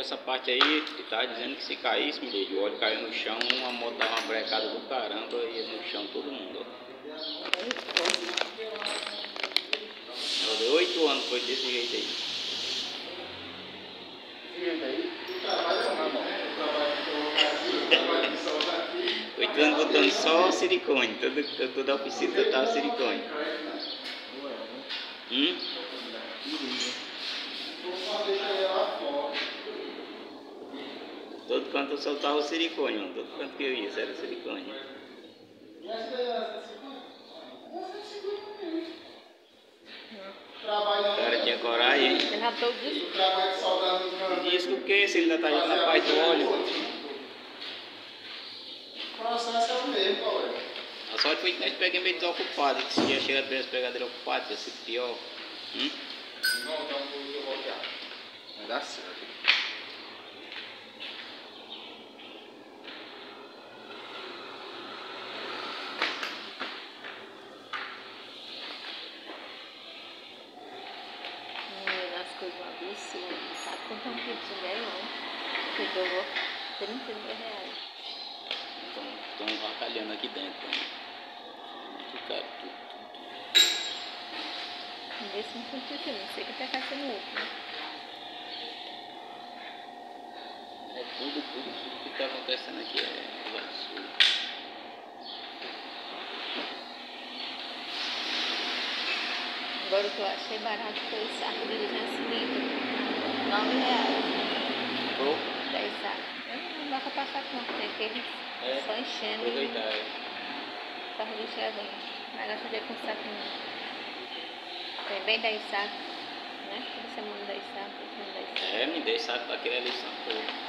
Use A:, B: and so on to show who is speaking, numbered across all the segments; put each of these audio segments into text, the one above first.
A: essa parte aí, ele tava dizendo que se caísse, o óleo caiu no chão, a moto dava uma brecada do caramba e ia no chão todo mundo, ó. Eu dei 8 anos, foi desse jeito aí.
B: Esse jeito aí, tu trabalha na mão.
A: 8 anos botando só silicone, toda a oficina tava silicone. Todo canto eu soltava o silicone, mano. Todo canto que eu ia, era silicone. O cara tinha coragem, hein? Diz que o que? Se ele ainda tá indo na parte do óleo.
B: O processo é o mesmo, qual é?
A: A sorte foi que nós pegamos meio desocupado. Se ia chegar de pegadeira ocupada, ia ser pior.
B: Não, então eu vou voltar. Vai dar certo.
C: Coisa absurda, sabe quanto é um kit de melão? Que pegou R$32.
A: Estão avacalhando aqui dentro. Tudo.
C: Desse não foi não sei que tá caçando outro, né?
A: É tudo que tá acontecendo aqui é absurdo.
C: Agora o que eu achei barato foi o saco de 200 litros, R$9.
A: Comprou?
C: 10 sacos. Não dá pra passar não, tem aquele só enchendo.
A: Aproveitar,
C: Carro de lixadinho. Mas gasta de com saquinho. Tem bem 10 sacos, né? Toda semana 10 sacos, toda semana 10 sacos.
A: Me dei saco pra querer lição toda.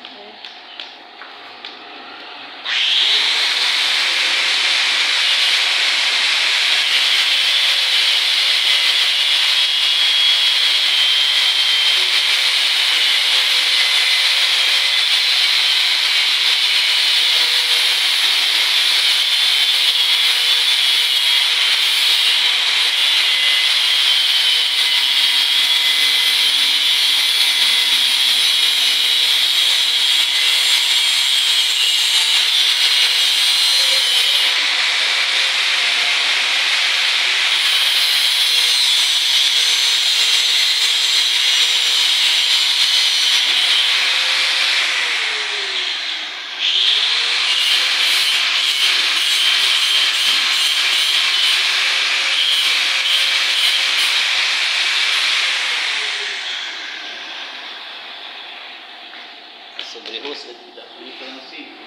A: Sobre você aqui da fita no civil.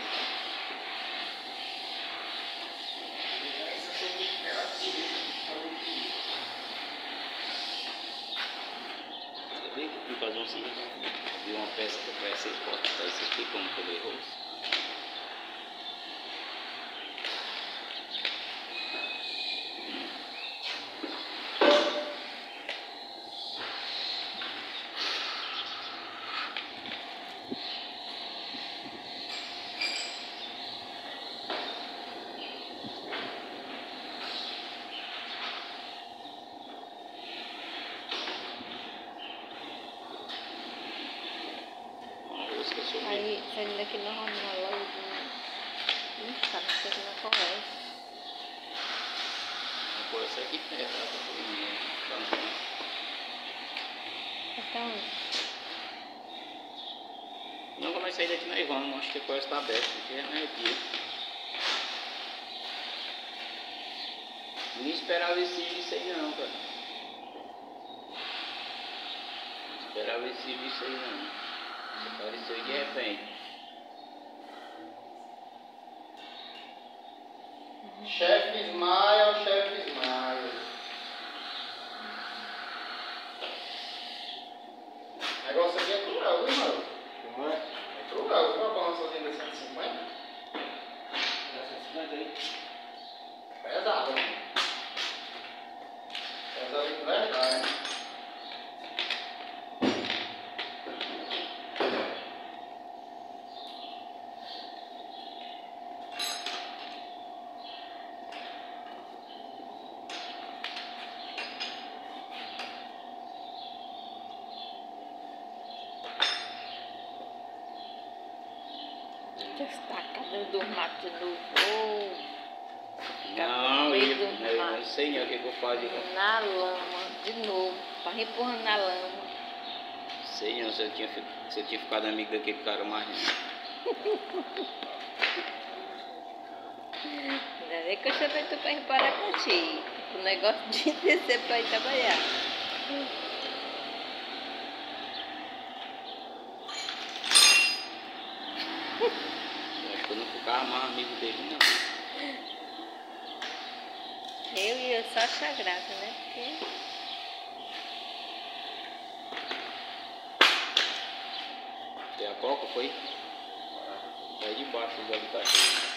A: Você vê que eu fui fazer um serviço. Vi uma peça que eu peço exportar, aí você explica como que eu errou.
C: Aí saindo daqui na loja de sabe, não sei na qual é.
A: Agora isso aqui perto,
C: Então,
A: não, quando nós sair daqui nós vamos, acho que a coisa está aberta, porque é meio-dia. Ninguém esperava esse serviço aí não, cara. Não esperava esse serviço aí não. Apareceu aí de repente.
B: Chefe Ismael, chefe Ismael. O negócio aqui é cruel, viu, irmão? Não é? É cruel, viu? A balançazinha de 150? É 150 aí. Pesado, né? Pesado de verdade, né?
C: Destacado do mato de novo.
A: Não,
C: Meio
A: eu
C: do
A: não
C: mato.
A: sei não o que eu fazia.
C: Na lama, de novo. Tá empurrando na lama.
A: Sei não se eu tinha ficado amigo daquele cara mais.
C: Ainda bem que eu chamei tu pra ir parar contigo. O negócio de descer pra ir trabalhar.
A: Acho que eu não ficava mais amigo dele, não.
C: Eu ia só achar graça, né? Porque...
A: Tem a coca, foi? Sai debaixo do olho do cachorro.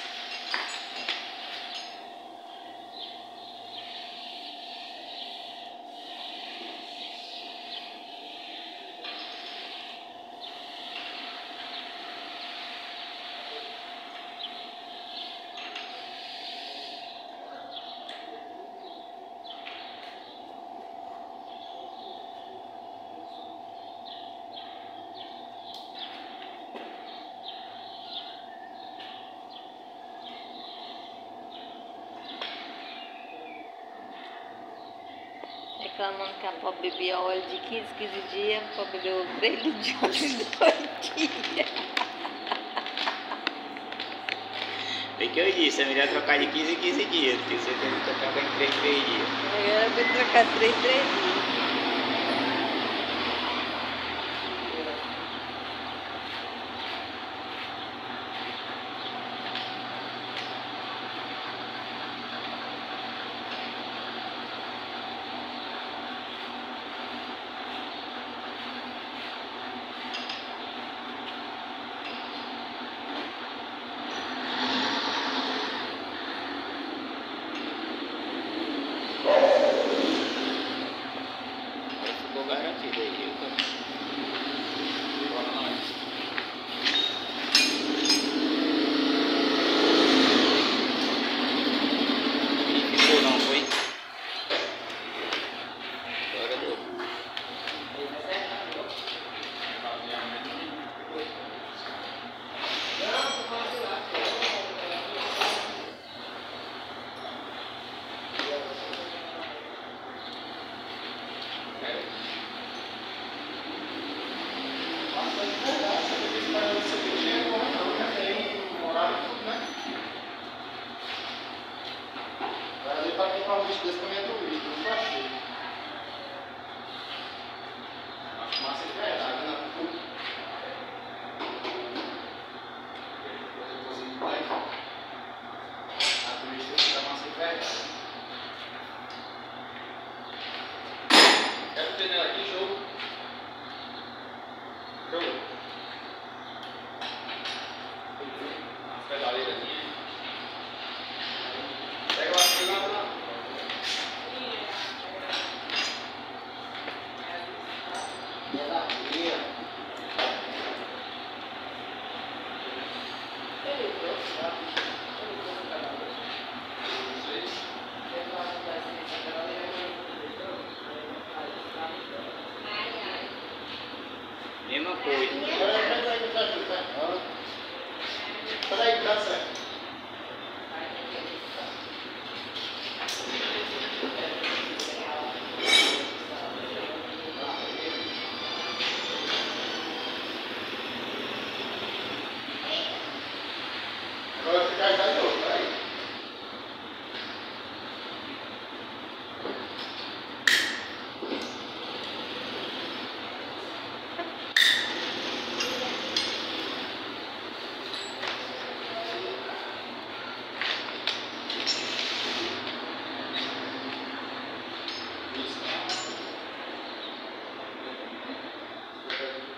C: Reclamando que a pobre bebia óleo de 15 dias, a pobre bebeu 3 litros de óleo em 2 dias.
A: Foi que eu disse, é melhor trocar de 15 em 15 dias, porque você tem que trocar em 3 dias.
C: Agora eu vou trocar 3 dias.
A: Ficou garantido aí, bora nós. E ficou não, foi? Agora deu.
B: Para comprar um bicho desse também é doído, não foi cheio. A fumaça é verdade, né? A turista da massa é verdade. Quero ter nela aqui, show. Show. As pedaleirazinhas. Pega lá, pega lá.
A: Mesma coisa.
B: Peraí, que tá certo. Agora você carregar de novo, peraí.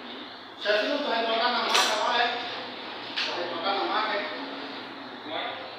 B: Chefe, não, tu vai trocar na maca lá, é? Vai trocar na maca, é? Como é?